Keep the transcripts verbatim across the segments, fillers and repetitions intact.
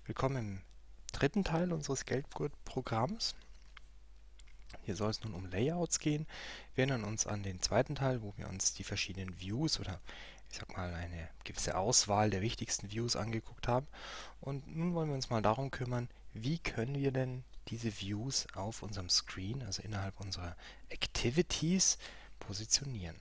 Willkommen im dritten Teil unseres Gelbgurt-Programms. Hier soll es nun um Layouts gehen. Wir erinnern uns an den zweiten Teil, wo wir uns die verschiedenen Views oder ich sag mal eine gewisse Auswahl der wichtigsten Views angeguckt haben. Und nun wollen wir uns mal darum kümmern, wie können wir denn diese Views auf unserem Screen, also innerhalb unserer Activities, positionieren.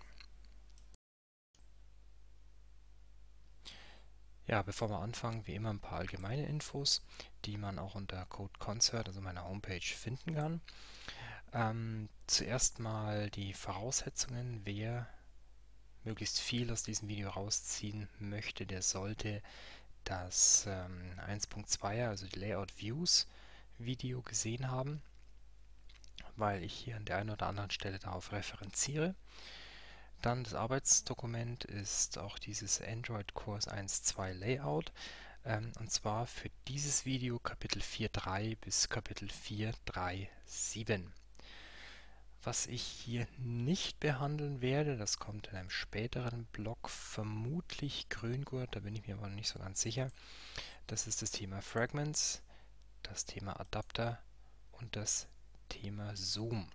Ja, bevor wir anfangen, wie immer ein paar allgemeine Infos, die man auch unter CodeConcert, also meiner Homepage, finden kann. Ähm, zuerst mal die Voraussetzungen. Wer möglichst viel aus diesem Video rausziehen möchte, der sollte das ähm, eins Punkt zweier, also die Layout Views Video gesehen haben, weil ich hier an der einen oder anderen Stelle darauf referenziere. Dann das Arbeitsdokument ist auch dieses Android Kurs eins Punkt zwei Layout, ähm, und zwar für dieses Video Kapitel vier Punkt drei bis Kapitel vier Punkt drei Punkt sieben. Was ich hier nicht behandeln werde, das kommt in einem späteren Blog, vermutlich Grüngurt, da bin ich mir aber noch nicht so ganz sicher. Das ist das Thema Fragments, das Thema Adapter und das Thema Zoom.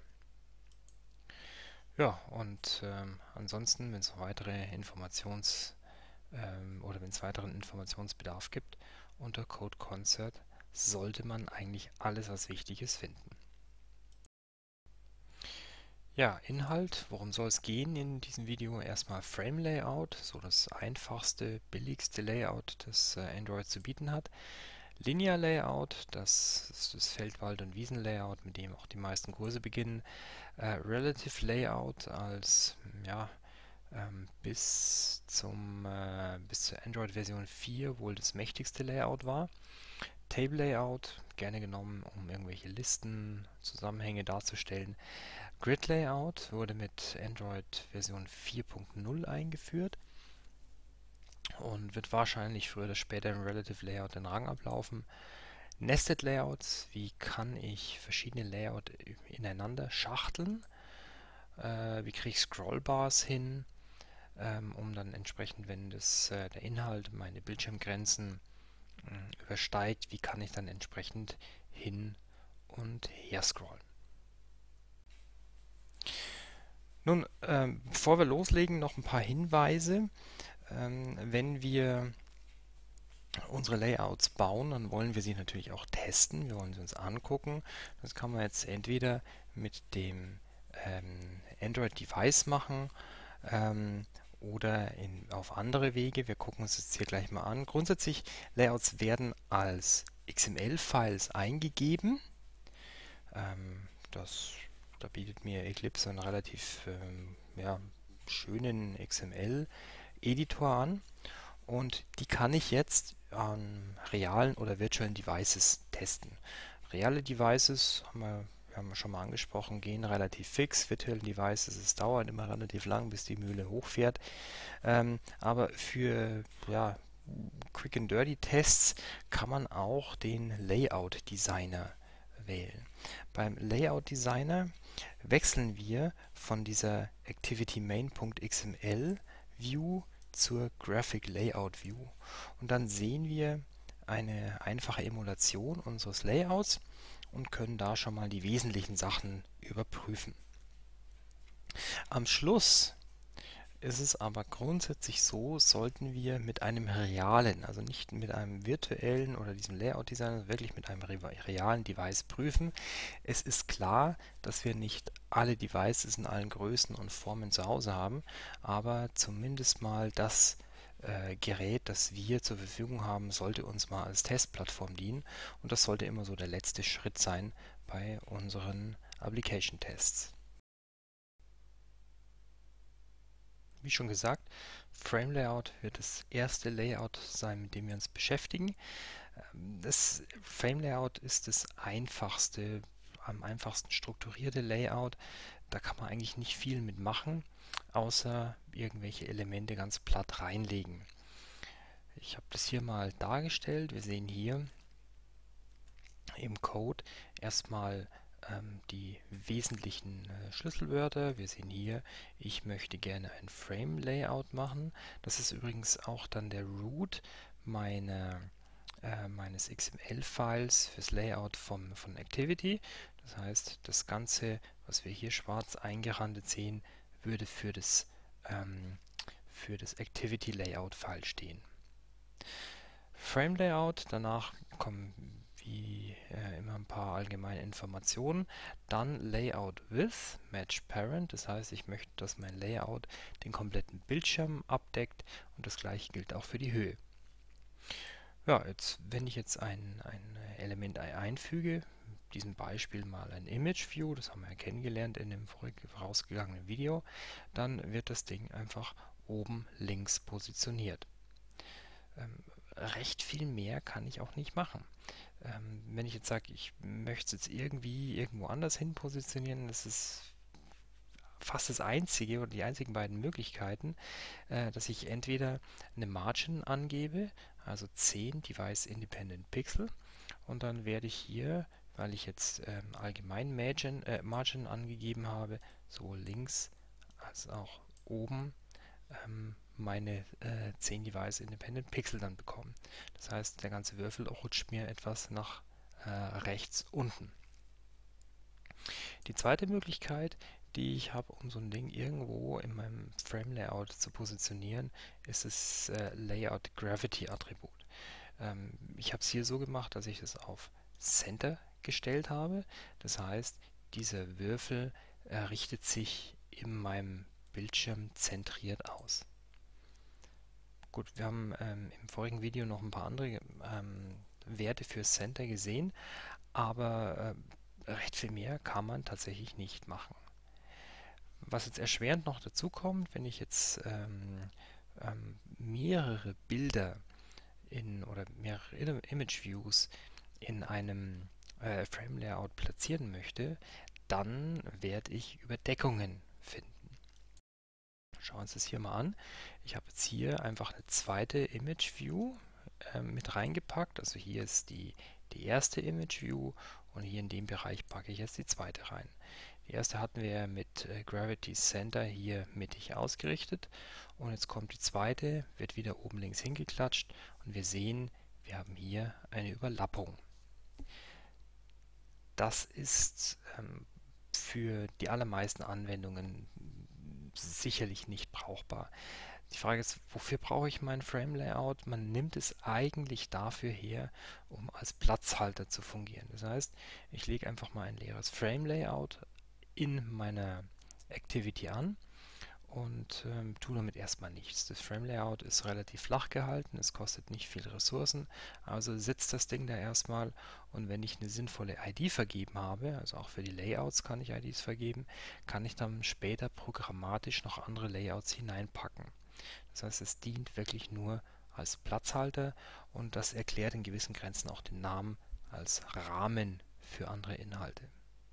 Ja, und ähm, ansonsten, wenn es weitere Informations- ähm, oder wenn es weiteren Informationsbedarf gibt, unter CodeConcert sollte man eigentlich alles, was wichtig ist, finden. Ja, Inhalt, worum soll es gehen in diesem Video? Erstmal Frame Layout, so das einfachste, billigste Layout, das äh, Android zu bieten hat. Linear Layout, das ist das Feldwald- und Wiesen-Layout, mit dem auch die meisten Kurse beginnen. Äh, Relative Layout als ja, ähm, bis, zum, äh, bis zur Android-Version vier wohl das mächtigste Layout war. Table Layout, gerne genommen, um irgendwelche Listen, Zusammenhänge darzustellen. Grid Layout wurde mit Android Version vier Punkt null eingeführt und wird wahrscheinlich früher oder später im Relative Layout den Rang ablaufen. Nested Layouts, wie kann ich verschiedene Layouts ineinander schachteln? Äh, wie kriege ich Scrollbars hin, ähm, um dann entsprechend, wenn das, äh, der Inhalt meine Bildschirmgrenzen äh, übersteigt, wie kann ich dann entsprechend hin und her scrollen? Nun, ähm, bevor wir loslegen, noch ein paar Hinweise. Ähm, wenn wir unsere Layouts bauen, dann wollen wir sie natürlich auch testen. Wir wollen sie uns angucken. Das kann man jetzt entweder mit dem ähm, Android-Device machen ähm, oder in, auf andere Wege. Wir gucken uns das hier gleich mal an. Grundsätzlich, Layouts werden als X M L-Files eingegeben. Ähm, das, da bietet mir Eclipse einen relativ ähm, ja, schönen X M L-Editor an. Und die kann ich jetzt an realen oder virtuellen Devices testen. Reale Devices haben wir, wir haben schon mal angesprochen, gehen relativ fix. Virtuelle Devices, es dauert immer relativ lang, bis die Mühle hochfährt. Ähm, aber für ja, Quick and Dirty Tests kann man auch den Layout Designer wählen. Beim Layout Designer wechseln wir von dieser Activity Main.xml View zur Graphic Layout View und dann sehen wir eine einfache Emulation unseres Layouts und können da schon mal die wesentlichen Sachen überprüfen. Am Schluss ist es aber grundsätzlich so, sollten wir mit einem realen, also nicht mit einem virtuellen oder diesem Layout-Designer, wirklich mit einem realen Device prüfen. Es ist klar, dass wir nicht alle Devices in allen Größen und Formen zu Hause haben, aber zumindest mal das äh, Gerät, das wir zur Verfügung haben, sollte uns mal als Testplattform dienen und das sollte immer so der letzte Schritt sein bei unseren Application-Tests. Wie schon gesagt, Frame Layout wird das erste Layout sein, mit dem wir uns beschäftigen. Das Frame Layout ist das einfachste, am einfachsten strukturierte Layout. Da kann man eigentlich nicht viel mitmachen, außer irgendwelche Elemente ganz platt reinlegen. Ich habe das hier mal dargestellt. Wir sehen hier im Code erstmal ähm, die wesentlichen äh, Schlüsselwörter. Wir sehen hier, ich möchte gerne ein Frame Layout machen. Das ist übrigens auch dann der Root meiner äh, meines X M L-Files fürs Layout vom, von Activity. Das heißt, das Ganze, was wir hier schwarz eingerandet sehen, würde für das, ähm, für das Activity Layout File stehen. Frame Layout, danach kommen wie äh, immer ein paar allgemeine Informationen. Dann Layout with Match Parent, das heißt, ich möchte, dass mein Layout den kompletten Bildschirm abdeckt und das gleiche gilt auch für die Höhe. Ja, jetzt, wenn ich jetzt ein, ein Element einfüge, in diesem Beispiel mal ein Image View, das haben wir ja kennengelernt in dem vorausgegangenen Video, dann wird das Ding einfach oben links positioniert. Ähm, recht viel mehr kann ich auch nicht machen. Ähm, wenn ich jetzt sage, ich möchte es jetzt irgendwie irgendwo anders hin positionieren, das ist fast das einzige oder die einzigen beiden Möglichkeiten, äh, dass ich entweder eine Margin angebe, also zehn Device Independent Pixel, und dann werde ich hier, weil ich jetzt ähm, allgemein Margin, äh, Margin angegeben habe, sowohl links als auch oben ähm, meine äh, zehn Device Independent Pixel dann bekommen. Das heißt, der ganze Würfel rutscht mir etwas nach äh, rechts unten. Die zweite Möglichkeit, die ich habe, um so ein Ding irgendwo in meinem Frame Layout zu positionieren, ist das äh, Layout Gravity Attribut. Ähm, ich habe es hier so gemacht, dass ich es auf Center gestellt habe. Das heißt, dieser Würfel äh, richtet sich in meinem Bildschirm zentriert aus. Gut, wir haben ähm, im vorigen Video noch ein paar andere ähm, Werte für Center gesehen, aber äh, recht viel mehr kann man tatsächlich nicht machen. Was jetzt erschwerend noch dazu kommt, wenn ich jetzt ähm, ähm, mehrere Bilder in oder mehrere Image Views in einem äh, Frame Layout platzieren möchte, dann werde ich Überdeckungen finden. Schauen wir uns das hier mal an. Ich habe jetzt hier einfach eine zweite Image View äh, mit reingepackt. Also hier ist die, die erste Image View und hier in dem Bereich packe ich jetzt die zweite rein. Die erste hatten wir mit äh, Gravity Center hier mittig ausgerichtet und jetzt kommt die zweite, wird wieder oben links hingeklatscht und wir sehen, wir haben hier eine Überlappung. Das ist ähm, für die allermeisten Anwendungen sicherlich nicht brauchbar. Die Frage ist, wofür brauche ich mein Frame Layout? Man nimmt es eigentlich dafür her, um als Platzhalter zu fungieren. Das heißt, ich lege einfach mal ein leeres Frame Layout in meiner Activity an und ähm, tue damit erstmal nichts. Das Frame Layout ist relativ flach gehalten, es kostet nicht viel Ressourcen, also sitzt das Ding da erstmal und wenn ich eine sinnvolle I D vergeben habe, also auch für die Layouts kann ich I Ds vergeben, kann ich dann später programmatisch noch andere Layouts hineinpacken. Das heißt, es dient wirklich nur als Platzhalter und das erklärt in gewissen Grenzen auch den Namen als Rahmen für andere Inhalte.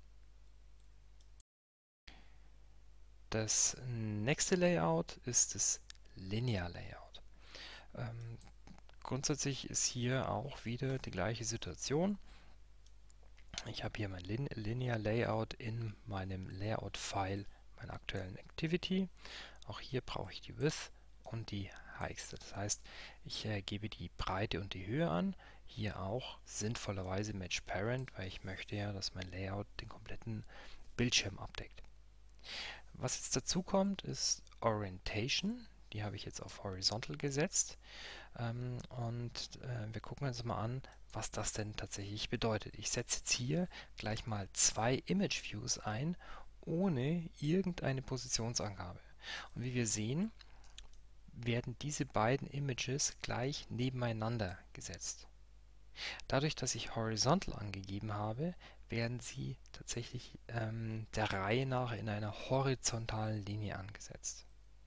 Das nächste Layout ist das Linear Layout. Ähm, grundsätzlich ist hier auch wieder die gleiche Situation. Ich habe hier mein Lin Linear Layout in meinem Layout-File meiner aktuellen Activity. Auch hier brauche ich die Width und die Height. Das heißt, ich äh, gebe die Breite und die Höhe an. Hier auch sinnvollerweise Match Parent, weil ich möchte ja, dass mein Layout den kompletten Bildschirm abdeckt. Was jetzt dazu kommt, ist Orientation. Die habe ich jetzt auf Horizontal gesetzt. Ähm, und äh, wir gucken uns mal an, was das denn tatsächlich bedeutet. Ich setze jetzt hier gleich mal zwei Image Views ein, ohne irgendeine Positionsangabe. Und wie wir sehen, werden diese beiden Images gleich nebeneinander gesetzt. Dadurch, dass ich Horizontal angegeben habe, werden sie tatsächlich ähm, der Reihe nach in einer horizontalen Linie angesetzt.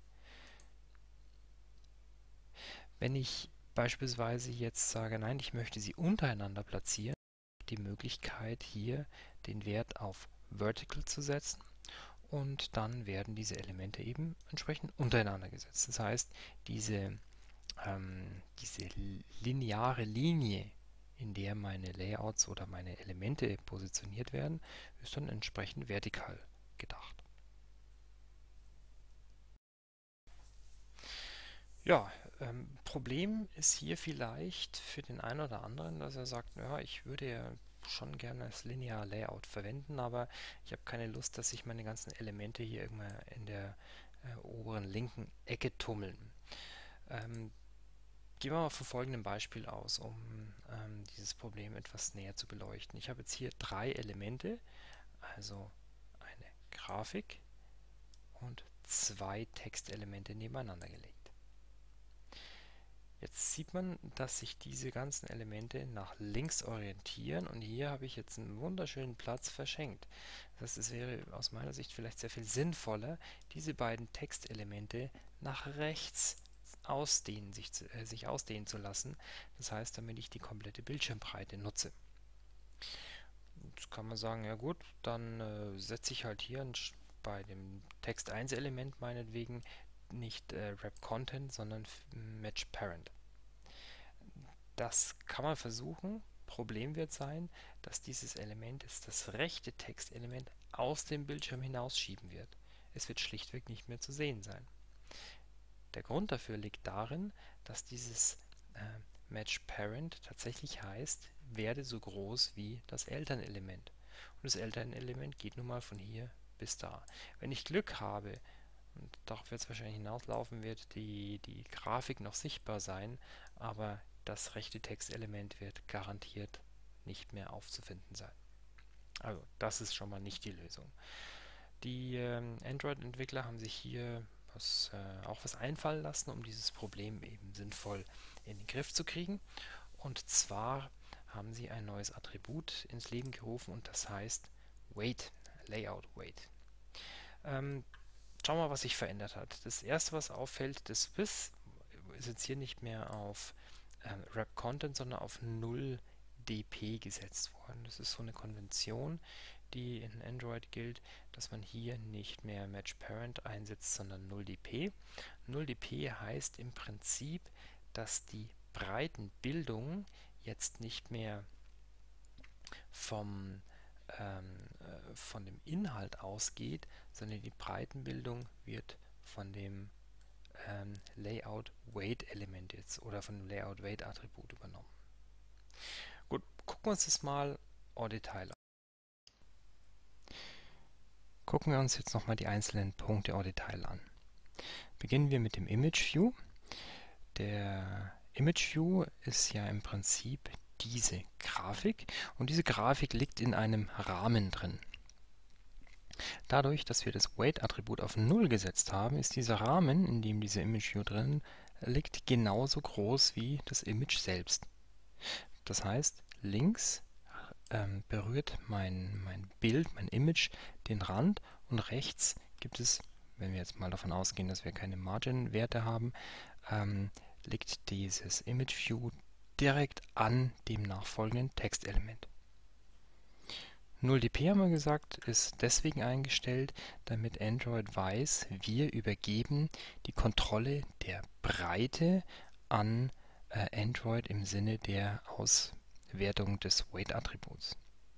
Wenn ich beispielsweise jetzt sage, nein, ich möchte sie untereinander platzieren, habe ich die Möglichkeit hier den Wert auf Vertical zu setzen und dann werden diese Elemente eben entsprechend untereinander gesetzt. Das heißt, diese, ähm, diese lineare Linie, in der meine Layouts oder meine Elemente positioniert werden, ist dann entsprechend vertikal gedacht. Ja, Ähm, Problem ist hier vielleicht für den einen oder anderen, dass er sagt, ja, ich würde ja schon gerne das Linear Layout verwenden, aber ich habe keine Lust, dass sich meine ganzen Elemente hier irgendwann in der äh, oberen linken Ecke tummeln. Ähm, Gehen wir mal von folgendem Beispiel aus, um ähm, dieses Problem etwas näher zu beleuchten. Ich habe jetzt hier drei Elemente, also eine Grafik und zwei Textelemente nebeneinander gelegt. Jetzt sieht man, dass sich diese ganzen Elemente nach links orientieren und hier habe ich jetzt einen wunderschönen Platz verschenkt. Das heißt, es wäre aus meiner Sicht vielleicht sehr viel sinnvoller, diese beiden Textelemente nach rechts ausdehnen, sich, äh, sich ausdehnen zu lassen. Das heißt, damit ich die komplette Bildschirmbreite nutze. Jetzt kann man sagen, ja gut, dann äh, setze ich halt hier bei dem Text eins Element meinetwegen nicht äh, Wrap Content, sondern Match Parent. Das kann man versuchen. Problem wird sein, dass dieses Element jetzt das rechte Textelement aus dem Bildschirm hinausschieben wird. Es wird schlichtweg nicht mehr zu sehen sein. Der Grund dafür liegt darin, dass dieses äh, Match Parent tatsächlich heißt, werde so groß wie das Elternelement. Und das Elternelement geht nun mal von hier bis da. Wenn ich Glück habe, und darauf wird es wahrscheinlich hinauslaufen, wird die, die Grafik noch sichtbar sein, aber das rechte Textelement wird garantiert nicht mehr aufzufinden sein. Also das ist schon mal nicht die Lösung. Die ähm, Android-Entwickler haben sich hier was, äh, auch was einfallen lassen, um dieses Problem eben sinnvoll in den Griff zu kriegen. Und zwar haben sie ein neues Attribut ins Leben gerufen und das heißt Weight, Layout Weight. Ähm, Schauen wir mal, was sich verändert hat. Das erste, was auffällt, das Width ist jetzt hier nicht mehr auf ähm, Wrap Content, sondern auf null D P gesetzt worden. Das ist so eine Konvention, die in Android gilt, dass man hier nicht mehr Match Parent einsetzt, sondern null D P. null D P heißt im Prinzip, dass die Breitenbildung jetzt nicht mehr vom ähm, äh, von dem Inhalt ausgeht, sondern die Breitenbildung wird von dem ähm, Layout Weight Element jetzt oder von dem Layout Weight Attribut übernommen. Gut, gucken wir uns das mal en Detail an. Gucken wir uns jetzt nochmal die einzelnen Punkte en Detail an. Beginnen wir mit dem Image View. Der Image View ist ja im Prinzip diese Grafik und diese Grafik liegt in einem Rahmen drin. Dadurch, dass wir das Weight-Attribut auf null gesetzt haben, ist dieser Rahmen, in dem diese Image View drin liegt, genauso groß wie das Image selbst. Das heißt, links ähm, berührt mein, mein Bild, mein Image den Rand und rechts gibt es, wenn wir jetzt mal davon ausgehen, dass wir keine Margin-Werte haben, ähm, liegt dieses Image View direkt an dem nachfolgenden Textelement. null D P haben wir gesagt, ist deswegen eingestellt, damit Android weiß, wir übergeben die Kontrolle der Breite an äh, Android im Sinne der Auswertung des Weight-Attributs.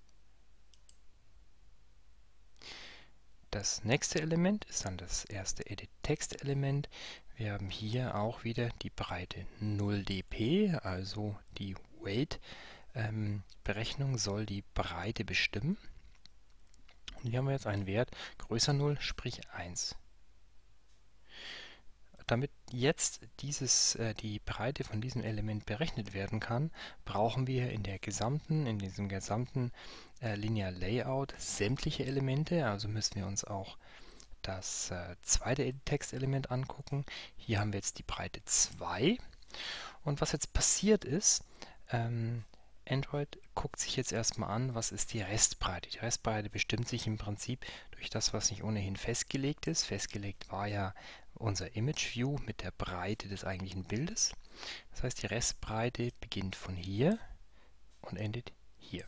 Das nächste Element ist dann das erste Edit-Text-Element. Wir haben hier auch wieder die Breite null D P, also die Weight-Berechnung soll die Breite bestimmen. Und hier haben wir jetzt einen Wert größer null, sprich eins. Damit jetzt dieses, äh, die Breite von diesem Element berechnet werden kann, brauchen wir in der gesamten, in diesem gesamten äh, Linear Layout sämtliche Elemente, also müssen wir uns auch das äh, zweite Textelement angucken. Hier haben wir jetzt die Breite zwei. Und was jetzt passiert ist, ähm, Android guckt sich jetzt erstmal an, was ist die Restbreite. Die Restbreite bestimmt sich im Prinzip durch das, was nicht ohnehin festgelegt ist. Festgelegt war ja unser Image View mit der Breite des eigentlichen Bildes. Das heißt, die Restbreite beginnt von hier und endet hier.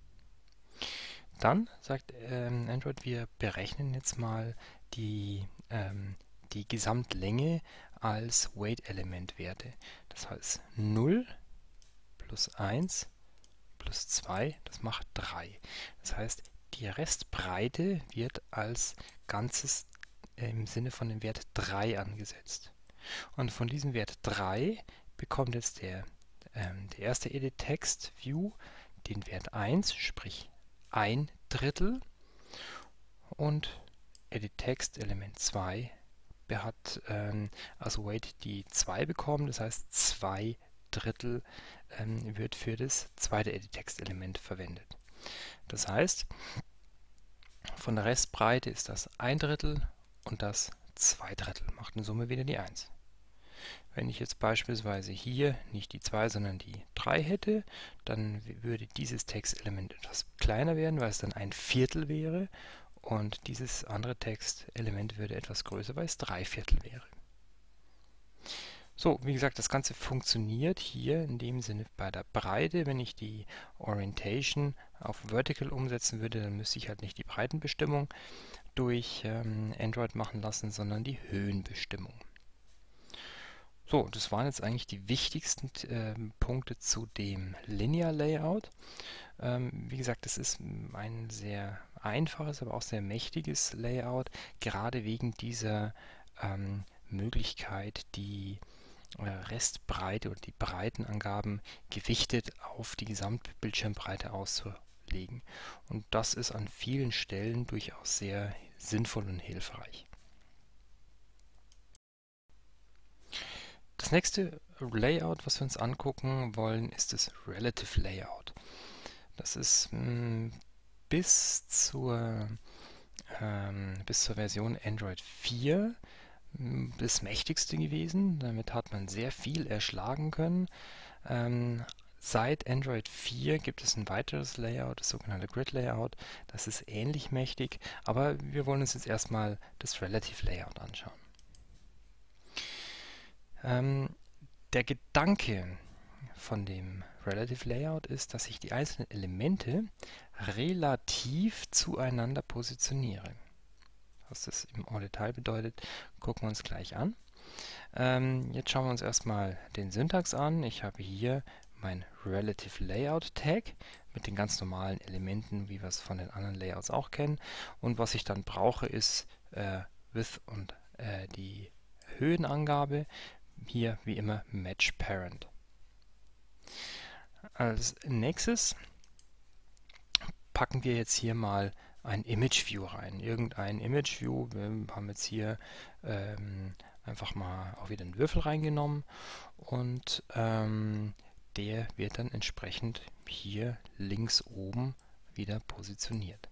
Dann sagt ähm, Android, wir berechnen jetzt mal die, ähm, die Gesamtlänge als Weight-Element-Werte. Das heißt null plus eins plus zwei, das macht drei. Das heißt, die Restbreite wird als Ganzes im Sinne von dem Wert drei angesetzt. Und von diesem Wert drei bekommt jetzt der, ähm, der erste Edit Text View den Wert eins, sprich ein Drittel, und Edit Text Element zwei hat ähm, also Weight die zwei bekommen, das heißt zwei Drittel ähm, wird für das zweite Edit Text Element verwendet. Das heißt, von der Restbreite ist das ein Drittel und das zwei Drittel, macht in Summe wieder die eins. Wenn ich jetzt beispielsweise hier nicht die zwei, sondern die drei hätte, dann würde dieses Textelement etwas kleiner werden, weil es dann ein Viertel wäre, und dieses andere Textelement würde etwas größer, weil es drei Viertel wäre. So, wie gesagt, das Ganze funktioniert hier in dem Sinne bei der Breite. Wenn ich die Orientation auf Vertical umsetzen würde, dann müsste ich halt nicht die Breitenbestimmung durch ähm, Android machen lassen, sondern die Höhenbestimmung. So, das waren jetzt eigentlich die wichtigsten äh, Punkte zu dem Linear Layout. Ähm, wie gesagt, es ist ein sehr einfaches, aber auch sehr mächtiges Layout, gerade wegen dieser ähm, Möglichkeit, die äh, Restbreite oder die Breitenangaben gewichtet auf die Gesamtbildschirmbreite auszulegen. Und das ist an vielen Stellen durchaus sehr sinnvoll und hilfreich. Das nächste Layout, was wir uns angucken wollen, ist das Relative Layout. Das ist mh, bis zur, ähm, bis zur Version Android vier mh, das mächtigste gewesen. Damit hat man sehr viel erschlagen können. Ähm, seit Android vier gibt es ein weiteres Layout, das sogenannte Grid Layout. Das ist ähnlich mächtig, aber wir wollen uns jetzt erstmal das Relative Layout anschauen. Ähm, der Gedanke von dem Relative Layout ist, dass ich die einzelnen Elemente relativ zueinander positioniere. Was das im Detail bedeutet, gucken wir uns gleich an. Ähm, jetzt schauen wir uns erstmal den Syntax an. Ich habe hier mein Relative Layout Tag mit den ganz normalen Elementen, wie wir es von den anderen Layouts auch kennen. Und was ich dann brauche, ist äh, Width und äh, die Höhenangabe. Hier wie immer Match Parent. Als nächstes packen wir jetzt hier mal ein Image View rein. Irgendein Image View. Wir haben jetzt hier ähm, einfach mal auch wieder einen Würfel reingenommen, und ähm, der wird dann entsprechend hier links oben wieder positioniert.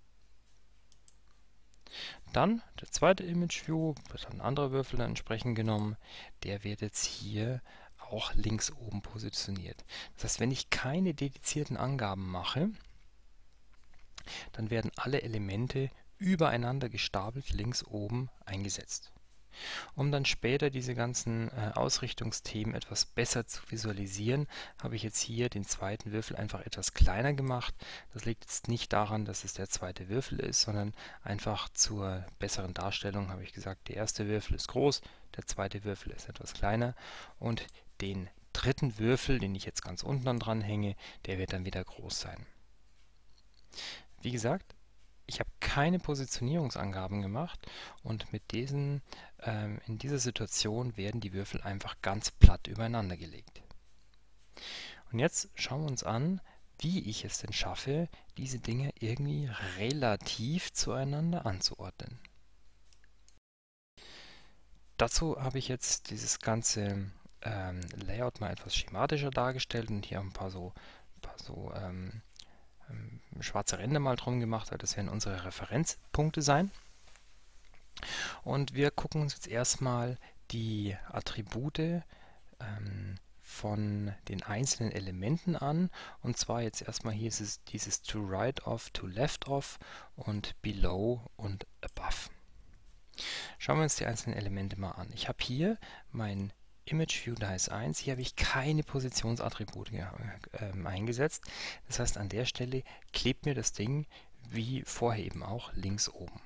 Dann der zweite Image View, wird ein anderer Würfel dann entsprechend genommen, der wird jetzt hier auch links oben positioniert. Das heißt, wenn ich keine dedizierten Angaben mache, dann werden alle Elemente übereinander gestapelt links oben eingesetzt. Um dann später diese ganzen äh, Ausrichtungsthemen etwas besser zu visualisieren, habe ich jetzt hier den zweiten Würfel einfach etwas kleiner gemacht. Das liegt jetzt nicht daran, dass es der zweite Würfel ist, sondern einfach zur besseren Darstellung habe ich gesagt, der erste Würfel ist groß, der zweite Würfel ist etwas kleiner, und den dritten Würfel, den ich jetzt ganz unten dann dran hänge, der wird dann wieder groß sein. Wie gesagt, ich habe keine Positionierungsangaben gemacht, und mit diesen, ähm, in dieser Situation werden die Würfel einfach ganz platt übereinander gelegt. Und jetzt schauen wir uns an, wie ich es denn schaffe, diese Dinge irgendwie relativ zueinander anzuordnen. Dazu habe ich jetzt dieses ganze ähm, Layout mal etwas schematischer dargestellt und hier ein paar so, ein paar so ähm, schwarze Ränder mal drum gemacht, weil das werden unsere Referenzpunkte sein. Und wir gucken uns jetzt erstmal die Attribute ähm, von den einzelnen Elementen an. Und zwar jetzt erstmal hier ist es dieses to right of, to left of und below und above. Schauen wir uns die einzelnen Elemente mal an. Ich habe hier mein Image View, da ist eins. Hier habe ich keine Positionsattribute äh, eingesetzt. Das heißt, an der Stelle klebt mir das Ding wie vorher eben auch links oben.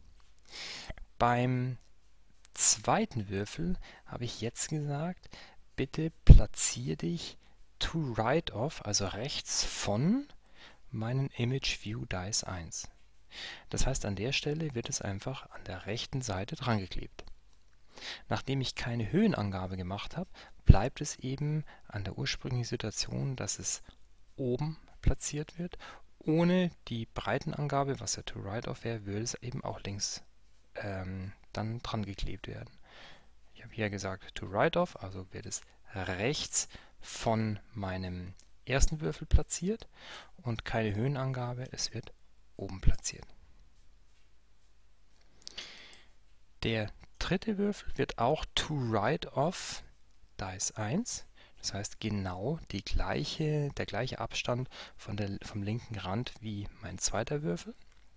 Beim zweiten Würfel habe ich jetzt gesagt, bitte platziere dich to right of, also rechts von meinem Image View, da ist eins. Das heißt, an der Stelle wird es einfach an der rechten Seite dran geklebt. Nachdem ich keine Höhenangabe gemacht habe, bleibt es eben an der ursprünglichen Situation, dass es oben platziert wird. Ohne die Breitenangabe, was ja to right of wäre, würde es eben auch links ähm, dann dran geklebt werden. Ich habe hier gesagt to right of, also wird es rechts von meinem ersten Würfel platziert und keine Höhenangabe, es wird oben platziert. Der dritte Würfel wird auch to right of Dice eins. Das heißt genau die gleiche, der gleiche Abstand von der, vom linken Rand wie mein zweiter Würfel.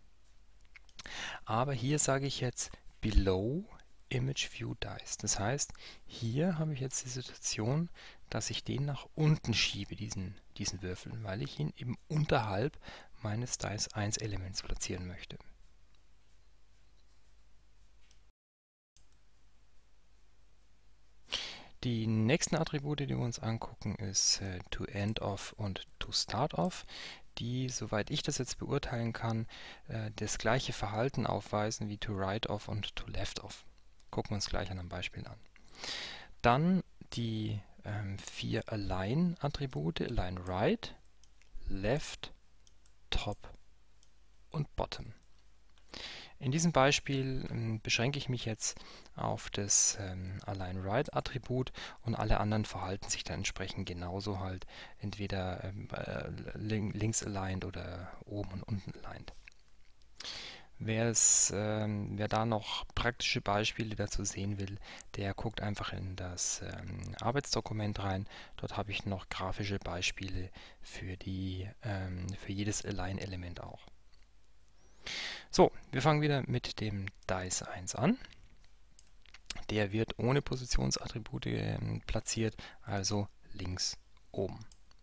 Aber hier sage ich jetzt below Image View Dice. Das heißt, hier habe ich jetzt die Situation, dass ich den nach unten schiebe, diesen, diesen Würfel, weil ich ihn eben unterhalb meines Dice eins Elements platzieren möchte. Die nächsten Attribute, die wir uns angucken, ist äh, to end of und to start of, die, soweit ich das jetzt beurteilen kann, äh, das gleiche Verhalten aufweisen wie to right of und to left of. Gucken wir uns gleich an einem Beispiel an. Dann die ähm, vier Align-Attribute, Align right, left, top und bottom. In diesem Beispiel ähm, beschränke ich mich jetzt auf das ähm, Align Right Attribut und alle anderen verhalten sich dann entsprechend genauso halt, entweder ähm, äh, links aligned oder oben und unten aligned. Wer, es, ähm, wer da noch praktische Beispiele dazu sehen will, der guckt einfach in das ähm, Arbeitsdokument rein. Dort habe ich noch grafische Beispiele für, die, ähm, für jedes Align-Element auch. So, wir fangen wieder mit dem Dice eins an. Der wird ohne Positionsattribute äh, platziert, also links oben.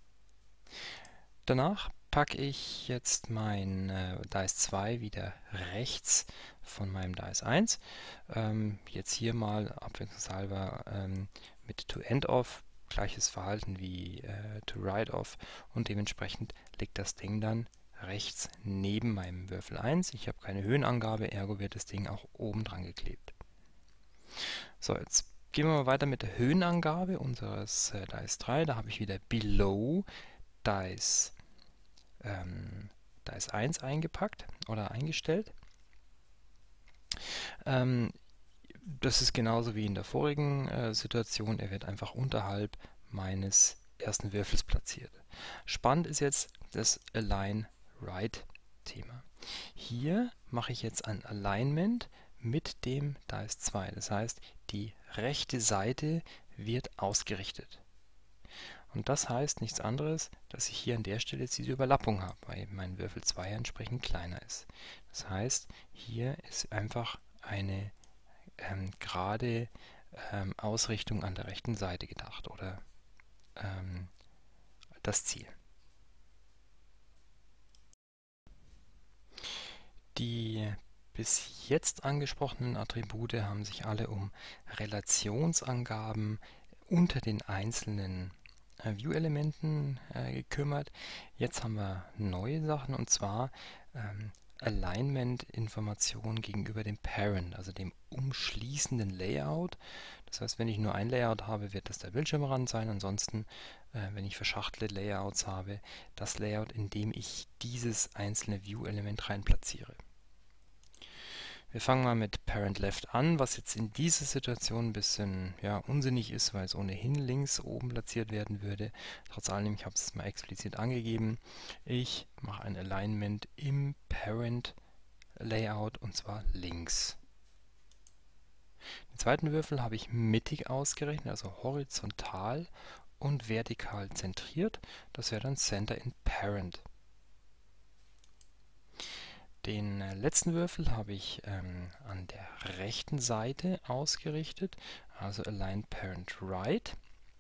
Danach packe ich jetzt mein äh, Dice zwei wieder rechts von meinem Dice eins. Ähm, jetzt hier mal abwechslungshalber ähm, mit to end of, gleiches Verhalten wie äh, to right of und dementsprechend liegt das Ding dann rechts neben meinem Würfel eins. Ich habe keine Höhenangabe, ergo wird das Ding auch oben dran geklebt. So, jetzt gehen wir mal weiter mit der Höhenangabe unseres äh, Dice drei. Da habe ich wieder below Dice, ähm, Dice eins eingepackt oder eingestellt. Ähm, das ist genauso wie in der vorigen äh, Situation. Er wird einfach unterhalb meines ersten Würfels platziert. Spannend ist jetzt das Align Right Thema. Hier mache ich jetzt ein Alignment mit dem Dice zwei. Das heißt, die rechte Seite wird ausgerichtet. Und das heißt nichts anderes, dass ich hier an der Stelle jetzt diese Überlappung habe, weil mein Würfel zwei entsprechend kleiner ist. Das heißt, hier ist einfach eine ähm, gerade ähm, Ausrichtung an der rechten Seite gedacht oder ähm, das Ziel. Die bis jetzt angesprochenen Attribute haben sich alle um Relationsangaben unter den einzelnen äh, View-Elementen äh, gekümmert. Jetzt haben wir neue Sachen und zwar ähm, Alignment-Informationen gegenüber dem Parent, also dem umschließenden Layout. Das heißt, wenn ich nur ein Layout habe, wird das der Bildschirmrand sein. Ansonsten, äh, wenn ich verschachtelte Layouts habe, das Layout, in dem ich dieses einzelne View-Element rein platziere. Wir fangen mal mit Parent Left an, was jetzt in dieser Situation ein bisschen ja, unsinnig ist, weil es ohnehin links oben platziert werden würde. Trotz allem, ich habe es mal explizit angegeben. Ich mache ein Alignment im Parent Layout und zwar links. Den zweiten Würfel habe ich mittig ausgerechnet, also horizontal und vertikal zentriert. Das wäre dann Center in Parent. Den letzten Würfel habe ich ähm, an der rechten Seite ausgerichtet, also Align Parent Right.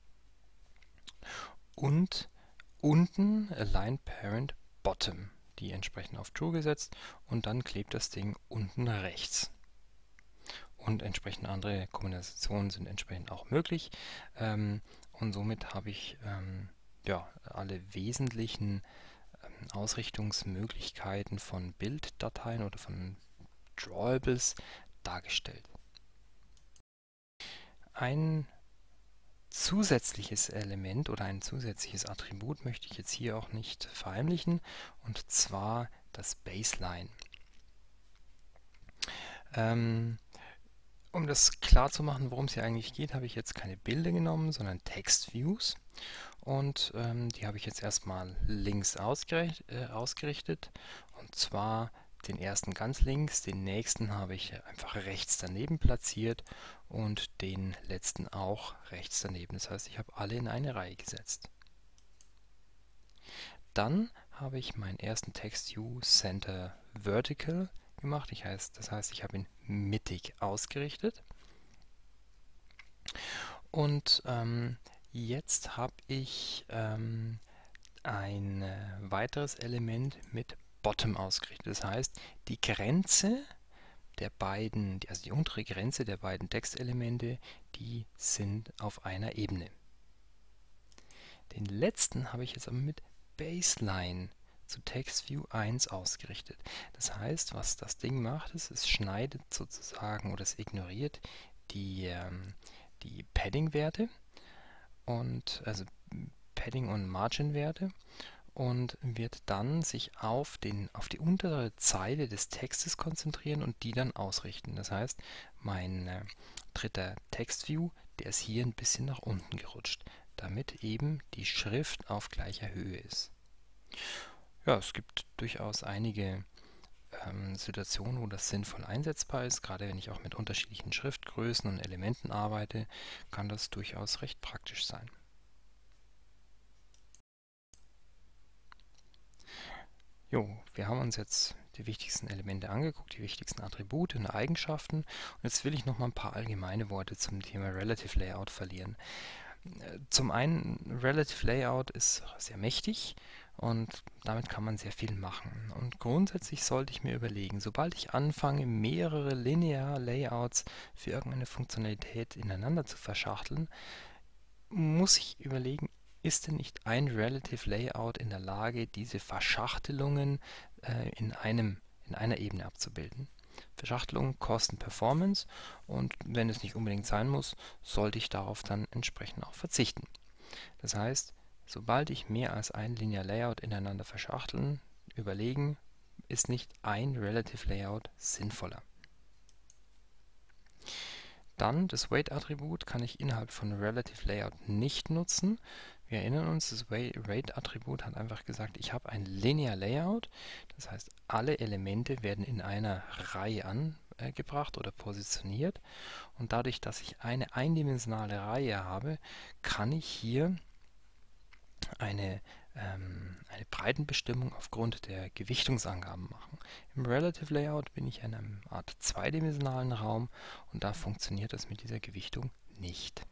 Und unten Align Parent Bottom, die entsprechend auf True gesetzt und dann klebt das Ding unten rechts. Und entsprechend andere Kombinationen sind entsprechend auch möglich. Ähm, und somit habe ich ähm, ja, alle wesentlichen Ausrichtungsmöglichkeiten von Bilddateien oder von Drawables dargestellt. ein zusätzliches Element oder ein zusätzliches Attribut möchte ich jetzt hier auch nicht verheimlichen, und zwar das Baseline. Ähm, um das klar zu machen, worum es hier eigentlich geht, habe ich jetzt keine Bilder genommen, sondern Textviews, und ähm, die habe ich jetzt erstmal links ausgericht, äh, ausgerichtet, und zwar den ersten ganz links, den nächsten habe ich einfach rechts daneben platziert und den letzten auch rechts daneben. Das heißt, ich habe alle in eine Reihe gesetzt. Dann habe ich meinen ersten Text-View Center Vertical gemacht. Ich heißt, das heißt, ich habe ihn mittig ausgerichtet. Und ähm, jetzt habe ich ähm, ein äh, weiteres Element mit Bottom ausgerichtet. Das heißt, die Grenze der beiden, also die untere Grenze der beiden Textelemente, die sind auf einer Ebene. Den letzten habe ich jetzt aber mit Baseline zu TextView eins ausgerichtet. Das heißt, was das Ding macht, ist, es schneidet sozusagen oder es ignoriert die, ähm, die Padding-Werte und also Padding- und Margin-Werte und wird dann sich auf, den, auf die untere Zeile des Textes konzentrieren und die dann ausrichten. Das heißt, mein äh, dritter Textview, der ist hier ein bisschen nach unten gerutscht, damit eben die Schrift auf gleicher Höhe ist. Ja, es gibt durchaus einige ähm, Situationen, wo das sinnvoll einsetzbar ist. Gerade wenn ich auch mit unterschiedlichen Schriftgrößen und Elementen arbeite, kann das durchaus recht praktisch sein. Jo, wir haben uns jetzt die wichtigsten Elemente angeguckt, die wichtigsten Attribute und Eigenschaften. Und jetzt will ich noch mal ein paar allgemeine Worte zum Thema Relative Layout verlieren. Zum einen, Relative Layout ist sehr mächtig und damit kann man sehr viel machen. Und grundsätzlich sollte ich mir überlegen, sobald ich anfange, mehrere linear Layouts für irgendeine Funktionalität ineinander zu verschachteln, muss ich überlegen, ist denn nicht ein Relative Layout in der Lage, diese Verschachtelungen äh, in, einem, in einer Ebene abzubilden? Verschachtelungen kosten Performance und wenn es nicht unbedingt sein muss, sollte ich darauf dann entsprechend auch verzichten. Das heißt, sobald ich mehr als ein Linear Layout ineinander verschachteln, überlegen, ist nicht ein Relative Layout sinnvoller. Dann das Weight-Attribut kann ich innerhalb von Relative Layout nicht nutzen. Wir erinnern uns, das Weight-Attribut hat einfach gesagt, ich habe ein Linear Layout, das heißt, alle Elemente werden in einer Reihe angebracht oder positioniert. Und dadurch, dass ich eine eindimensionale Reihe habe, kann ich hier eine, ähm, eine Breitenbestimmung aufgrund der Gewichtungsangaben machen. Im Relative Layout bin ich in einem Art zweidimensionalen Raum und da funktioniert das mit dieser Gewichtung nicht.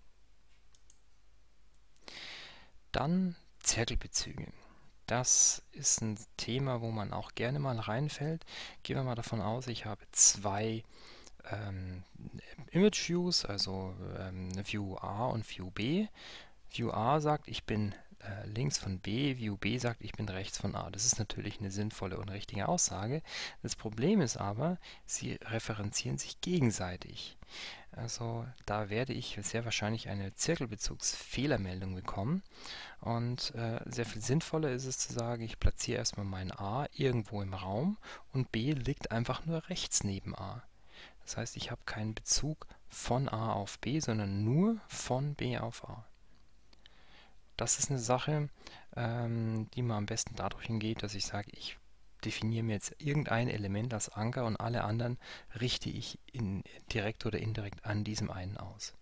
Dann Zirkelbezüge. Das ist ein Thema, wo man auch gerne mal reinfällt. Gehen wir mal davon aus, ich habe zwei ähm, Image Views, also ähm, View A und View B. View A sagt, ich bin äh, links von B, View B sagt, ich bin rechts von A. Das ist natürlich eine sinnvolle und richtige Aussage. Das Problem ist aber, sie referenzieren sich gegenseitig. Also da werde ich sehr wahrscheinlich eine Zirkelbezugsfehlermeldung bekommen. Und äh, sehr viel sinnvoller ist es zu sagen, ich platziere erstmal mein A irgendwo im Raum und B liegt einfach nur rechts neben A. Das heißt, ich habe keinen Bezug von A auf B, sondern nur von B auf A. Das ist eine Sache, ähm, die man am besten dadurch hingeht, dass ich sage, ich definiere mir jetzt irgendein Element als Anker und alle anderen richte ich in, direkt oder indirekt an diesem einen aus.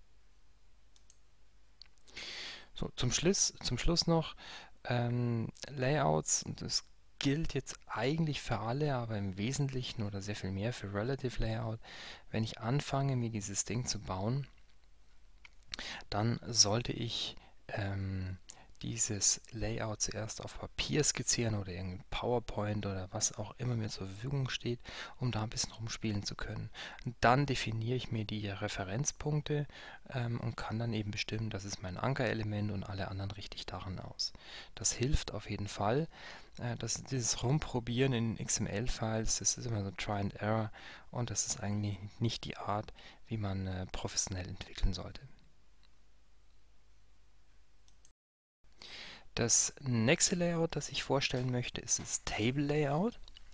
So, zum Schluss, zum Schluss noch ähm, Layouts, und das gilt jetzt eigentlich für alle, aber im Wesentlichen oder sehr viel mehr für Relative Layout. Wenn ich anfange, mir dieses Ding zu bauen, dann sollte ich ähm, dieses Layout zuerst auf Papier skizzieren oder irgendein PowerPoint oder was auch immer mir zur Verfügung steht, um da ein bisschen rumspielen zu können. Und dann definiere ich mir die Referenzpunkte ähm, und kann dann eben bestimmen, das ist mein Ankerelement und alle anderen richte ich daran aus. Das hilft auf jeden Fall. Äh, das, dieses Rumprobieren in X M L-Files, das ist immer so Try and Error und das ist eigentlich nicht die Art, wie man äh, professionell entwickeln sollte. Das nächste Layout, das ich vorstellen möchte, ist das Table Layout.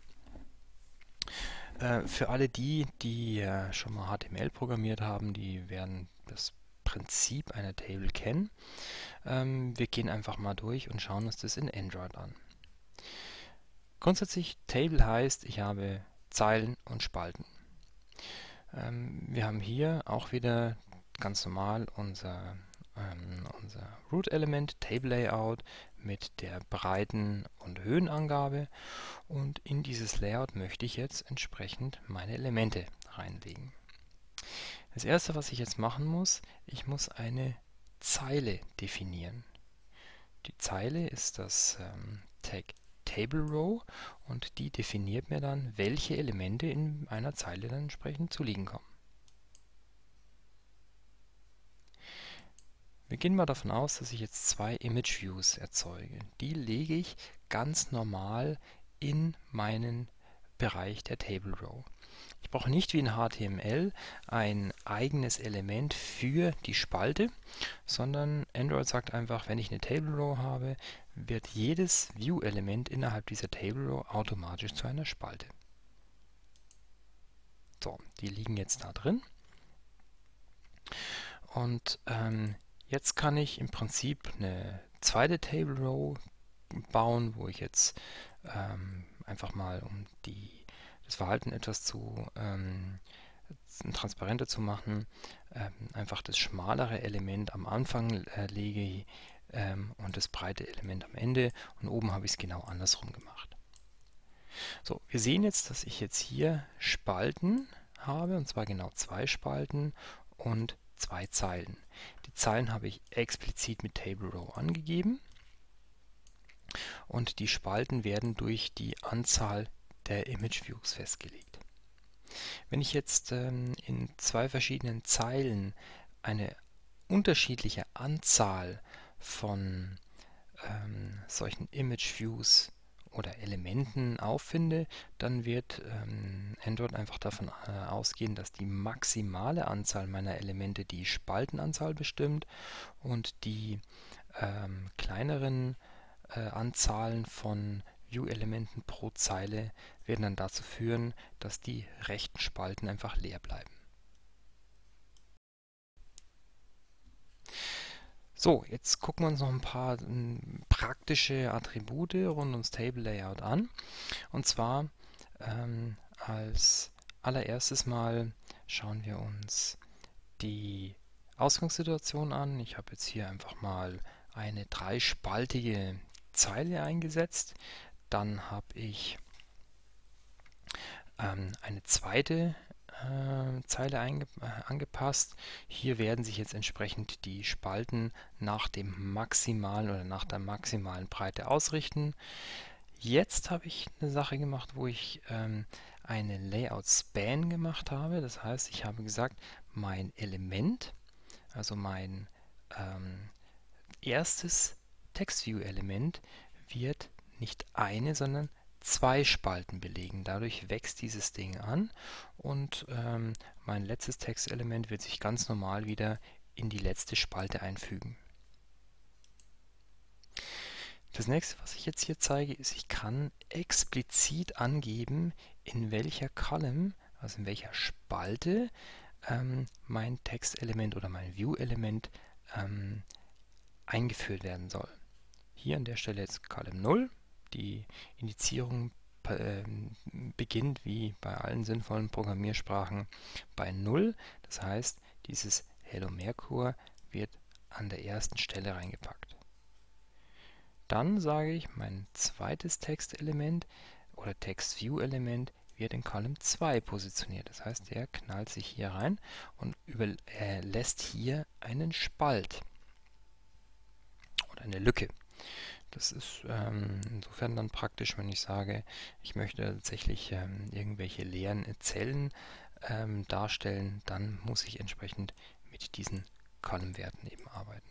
Äh, für alle die, die äh, schon mal H T M L programmiert haben, die werden das Prinzip einer Table kennen. Ähm, wir gehen einfach mal durch und schauen uns das in Android an. Grundsätzlich, Table heißt, ich habe Zeilen und Spalten. Ähm, wir haben hier auch wieder ganz normal unser ähm, unser Root-Element, Table-Layout mit der Breiten- und Höhenangabe und in dieses Layout möchte ich jetzt entsprechend meine Elemente reinlegen. Das erste, was ich jetzt machen muss, ich muss eine Zeile definieren. Die Zeile ist das ähm, Tag Table Row und die definiert mir dann, welche Elemente in einer Zeile dann entsprechend zu liegen kommen. Wir gehen mal davon aus, dass ich jetzt zwei Image Views erzeuge. Die lege ich ganz normal in meinen Bereich der Table Row. Ich brauche nicht wie in H T M L ein eigenes Element für die Spalte, sondern Android sagt einfach, wenn ich eine Table Row habe, wird jedes View-Element innerhalb dieser Table Row automatisch zu einer Spalte. So, die liegen jetzt da drin. Und ähm, jetzt kann ich im Prinzip eine zweite Table Row bauen, wo ich jetzt ähm, einfach mal, um die, das Verhalten etwas zu ähm, transparenter zu machen, ähm, einfach das schmalere Element am Anfang äh, lege ähm, und das breite Element am Ende und oben habe ich es genau andersrum gemacht. So, wir sehen jetzt, dass ich jetzt hier Spalten habe, und zwar genau zwei Spalten und zwei Zeilen. Die Zeilen habe ich explizit mit Table Row angegeben und die Spalten werden durch die Anzahl der Image Views festgelegt. Wenn ich jetzt ähm, in zwei verschiedenen Zeilen eine unterschiedliche Anzahl von ähm, solchen Image Views oder Elementen auffinde, dann wird ähm, Android einfach davon äh, ausgehen, dass die maximale Anzahl meiner Elemente die Spaltenanzahl bestimmt und die ähm, kleineren äh, Anzahlen von View-Elementen pro Zeile werden dann dazu führen, dass die rechten Spalten einfach leer bleiben. So, jetzt gucken wir uns noch ein paar m, praktische Attribute rund ums Table Layout an. Und zwar ähm, als allererstes mal schauen wir uns die Ausgangssituation an. Ich habe jetzt hier einfach mal eine dreispaltige Zeile eingesetzt. Dann habe ich ähm, eine zweite äh, Zeile einge äh, angepasst. Hier werden sich jetzt entsprechend die Spalten nach dem maximalen oder nach der maximalen Breite ausrichten. Jetzt habe ich eine Sache gemacht, wo ich ähm, eine Layout-Span gemacht habe. Das heißt, ich habe gesagt, mein Element, also mein ähm, erstes TextView-Element, wird nicht eine, sondern zwei Spalten belegen. Dadurch wächst dieses Ding an und ähm, mein letztes Textelement wird sich ganz normal wieder in die letzte Spalte einfügen. Das nächste, was ich jetzt hier zeige, ist, ich kann explizit angeben, in welcher Column, also in welcher Spalte, ähm, mein Textelement oder mein View-Element ähm, eingeführt werden soll. Hier an der Stelle jetzt Column null. Die Indizierung äh, beginnt wie bei allen sinnvollen Programmiersprachen bei null. Das heißt, dieses Hello Merkur wird an der ersten Stelle reingepackt. Dann sage ich, mein zweites Textelement oder TextView-Element wird in Column zwei positioniert. Das heißt, der knallt sich hier rein und über, äh, lässt hier einen Spalt oder eine Lücke. Das ist ähm, insofern dann praktisch, wenn ich sage, ich möchte tatsächlich ähm, irgendwelche leeren Zellen ähm, darstellen, dann muss ich entsprechend mit diesen Column-Werten eben arbeiten.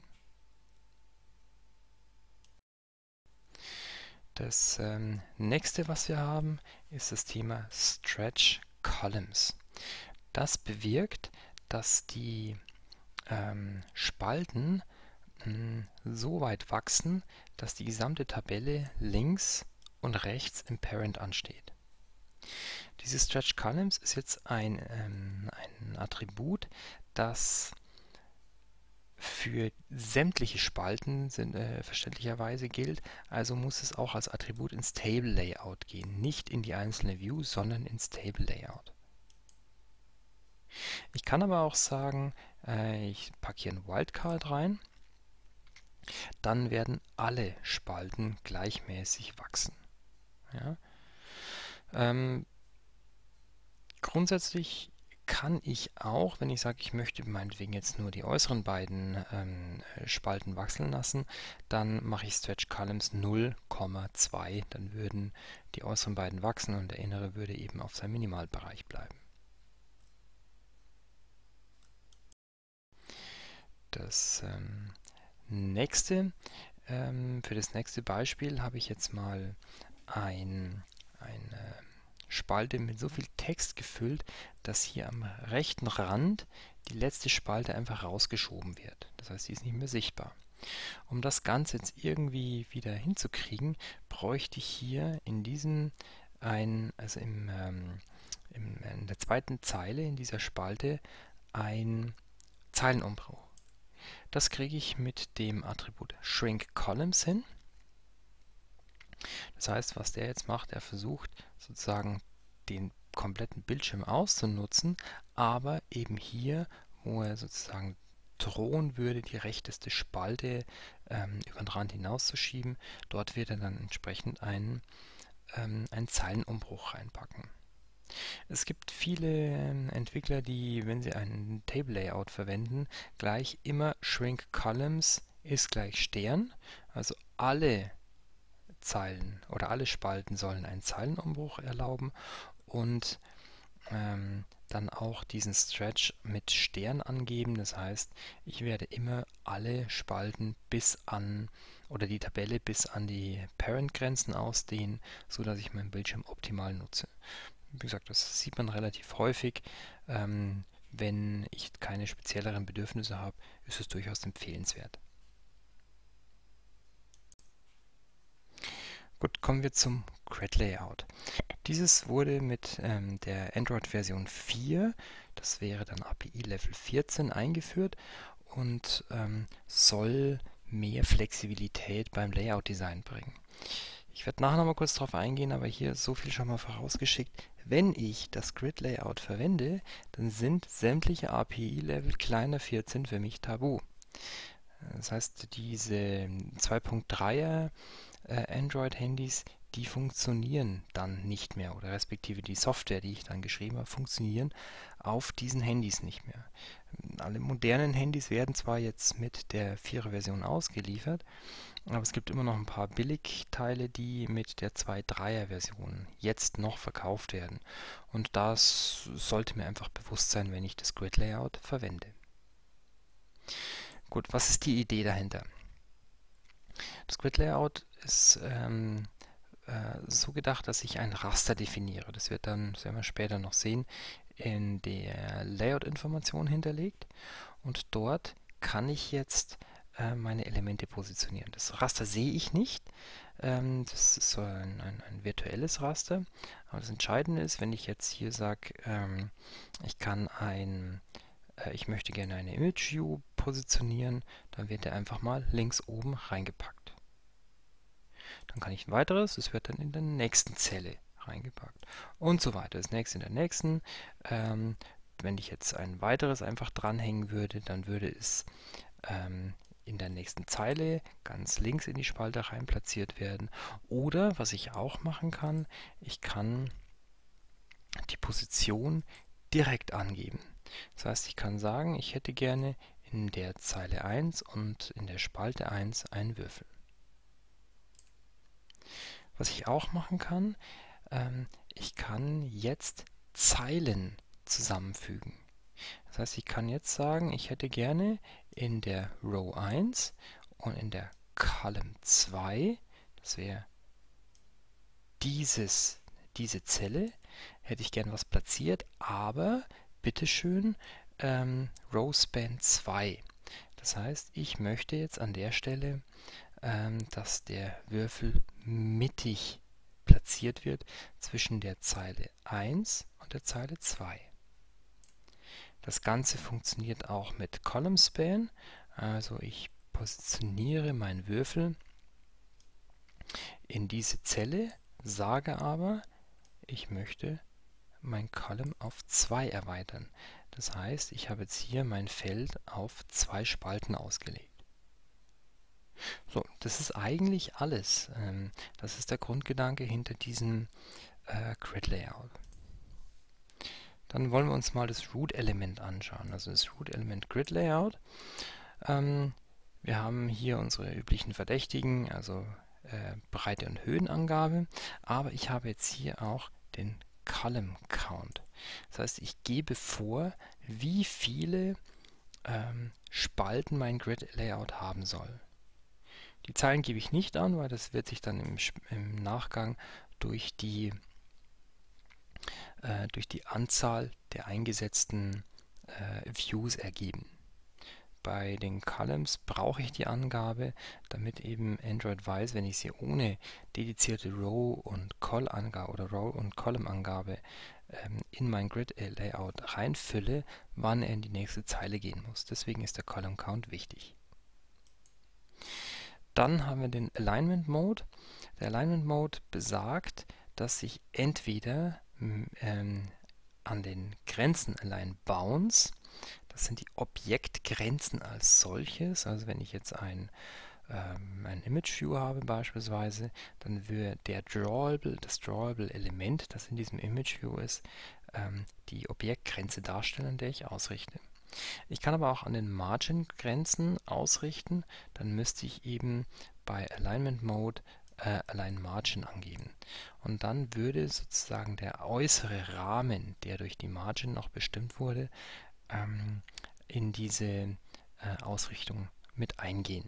Das ähm, nächste, was wir haben, ist das Thema Stretch Columns. Das bewirkt, dass die ähm, Spalten mh, so weit wachsen, dass die gesamte Tabelle links und rechts im Parent ansteht. Diese Stretch Columns ist jetzt ein, ähm, ein Attribut, das für sämtliche Spalten sind, äh, verständlicherweise gilt, also muss es auch als Attribut ins Table Layout gehen, nicht in die einzelne View, sondern ins Table Layout. Ich kann aber auch sagen, äh, ich packe hier ein Wildcard rein, dann werden alle Spalten gleichmäßig wachsen. Ja? Ähm, grundsätzlich kann ich auch, wenn ich sage, ich möchte meinetwegen jetzt nur die äußeren beiden ähm, Spalten wachsen lassen, dann mache ich Stretch Columns null Komma zwei. Dann würden die äußeren beiden wachsen und der innere würde eben auf seinem Minimalbereich bleiben. Das ähm, nächste, ähm, für das nächste Beispiel habe ich jetzt mal ein, eine Spalte mit so viel Text gefüllt, dass hier am rechten Rand die letzte Spalte einfach rausgeschoben wird. Das heißt, sie ist nicht mehr sichtbar. Um das Ganze jetzt irgendwie wieder hinzukriegen, bräuchte ich hier in diesem ein, also im, ähm, im, in der zweiten Zeile in dieser Spalte ein Zeilenumbruch. Das kriege ich mit dem Attribut Shrink Columns hin. Das heißt, was der jetzt macht, er versucht sozusagen den kompletten Bildschirm auszunutzen, aber eben hier, wo er sozusagen drohen würde, die rechteste Spalte ähm, über den Rand hinauszuschieben, dort wird er dann entsprechend einen, ähm, einen Zeilenumbruch reinpacken. Es gibt viele Entwickler, die, wenn sie ein Table Layout verwenden, gleich immer Shrink Columns ist gleich Stern. Also alle Zeilen oder alle Spalten sollen einen Zeilenumbruch erlauben und ähm, dann auch diesen Stretch mit Stern angeben. Das heißt, ich werde immer alle Spalten bis an oder die Tabelle bis an die Parent-Grenzen ausdehnen, sodass ich meinen Bildschirm optimal nutze. Wie gesagt, das sieht man relativ häufig. Ähm, wenn ich keine spezielleren Bedürfnisse habe, ist es durchaus empfehlenswert. Gut, kommen wir zum Grid Layout. Dieses wurde mit ähm, der Android-Version vier, das wäre dann A P I Level vierzehn, eingeführt und ähm, soll mehr Flexibilität beim Layout-Design bringen. Ich werde nachher noch mal kurz darauf eingehen, aber hier so viel schon mal vorausgeschickt. Wenn ich das Grid Layout verwende, dann sind sämtliche A P I-Level kleiner vierzehn für mich tabu. Das heißt, diese zwei Punkt dreier äh, Android-Handys, die funktionieren dann nicht mehr oder respektive die Software, die ich dann geschrieben habe, funktionieren auf diesen Handys nicht mehr. Alle modernen Handys werden zwar jetzt mit der vierer-Version ausgeliefert, aber es gibt immer noch ein paar Billigteile, die mit der zwei Punkt dreier Version jetzt noch verkauft werden. Und das sollte mir einfach bewusst sein, wenn ich das Grid Layout verwende. Gut, was ist die Idee dahinter? Das Grid Layout ist ähm, äh, so gedacht, dass ich ein Raster definiere. Das wird dann, das werden wir später noch sehen, in der Layout-Information hinterlegt. Und dort kann ich jetzt äh, meine Elemente positionieren. Das Raster sehe ich nicht. Ähm, das ist so ein, ein, ein virtuelles Raster. Aber das Entscheidende ist, wenn ich jetzt hier sage, ähm, ich kann ein ich möchte gerne eine Image View positionieren, dann wird er einfach mal links oben reingepackt. Dann kann ich ein weiteres, es wird dann in der nächsten Zelle reingepackt und so weiter. Das nächste in der nächsten. Ähm, wenn ich jetzt ein weiteres einfach dranhängen würde, dann würde es ähm, in der nächsten Zeile ganz links in die Spalte rein platziert werden. Oder, was ich auch machen kann, ich kann die Position direkt angeben. Das heißt, ich kann sagen, ich hätte gerne in in der Zeile eins und in der Spalte eins einen Würfel. Was ich auch machen kann, ähm, ich kann jetzt Zeilen zusammenfügen. Das heißt, ich kann jetzt sagen, ich hätte gerne in der Row eins und in der Column zwei, das wäre dieses, diese Zelle, hätte ich gerne was platziert, aber bitteschön ähm, Row Span zwei. Das heißt, ich möchte jetzt an der Stelle, ähm, dass der Würfel mittig platziert wird zwischen der Zeile eins und der Zeile zwei. Das Ganze funktioniert auch mit Column Span, also ich positioniere meinen Würfel in diese Zelle, sage aber, ich möchte mein Column auf zwei erweitern. Das heißt, ich habe jetzt hier mein Feld auf zwei Spalten ausgelegt. So, das ist eigentlich alles. Ähm, das ist der Grundgedanke hinter diesem äh, Grid Layout. Dann wollen wir uns mal das Root-Element anschauen, also das Root-Element Grid Layout. Ähm, wir haben hier unsere üblichen Verdächtigen, also äh, Breite- und Höhenangabe, aber ich habe jetzt hier auch den Column Count. Das heißt, ich gebe vor, wie viele ähm, Spalten mein Grid Layout haben soll. Die Zeilen gebe ich nicht an, weil das wird sich dann im, im Nachgang durch die durch die Anzahl der eingesetzten äh, Views ergeben. Bei den Columns brauche ich die Angabe, damit eben Android weiß, wenn ich sie ohne dedizierte Row- und Col-Angabe oder Row- und Column-Angabe ähm, in mein Grid-Layout reinfülle, wann er in die nächste Zeile gehen muss. Deswegen ist der Column Count wichtig. Dann haben wir den Alignment Mode. Der Alignment Mode besagt, dass ich entweder ähm, an den Grenzen Align Bounds, das sind die Objektgrenzen als solches, also wenn ich jetzt ein, ähm, ein Image View habe beispielsweise, dann würde der Drawable, das Drawable Element, das in diesem Image View ist, ähm, die Objektgrenze darstellen, an der ich ausrichte. Ich kann aber auch an den Margin-Grenzen ausrichten, dann müsste ich eben bei Alignment Mode äh, Align Margin angeben. Und dann würde sozusagen der äußere Rahmen, der durch die Margin noch bestimmt wurde, ähm, in diese äh, Ausrichtung mit eingehen.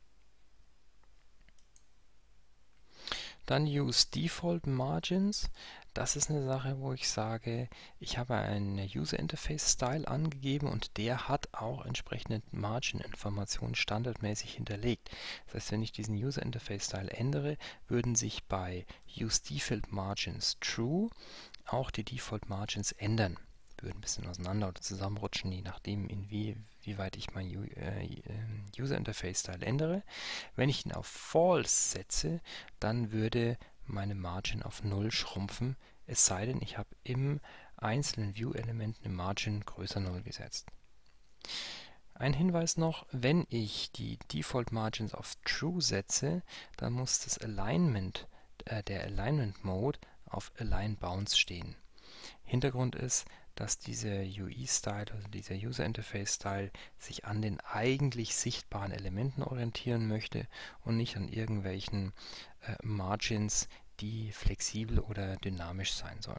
Dann Use Default Margins. Das ist eine Sache, wo ich sage, ich habe einen User Interface Style angegeben und der hat auch entsprechende Margin-Informationen standardmäßig hinterlegt. Das heißt, wenn ich diesen User Interface Style ändere, würden sich bei Use Default Margins True auch die Default Margins ändern. Würden ein bisschen auseinander oder zusammenrutschen, je nachdem, inwieweit ich mein User Interface Style ändere. Wenn ich ihn auf False setze, dann würde meine Margin auf null schrumpfen, es sei denn, ich habe im einzelnen View-Element eine Margin größer null gesetzt. Ein Hinweis noch, wenn ich die Default Margins auf True setze, dann muss das Alignment, äh, der Alignment Mode auf Align Bounds stehen. Hintergrund ist, dass dieser U I-Style, also dieser User Interface-Style, sich an den eigentlich sichtbaren Elementen orientieren möchte und nicht an irgendwelchen äh, Margins, die flexibel oder dynamisch sein sollen.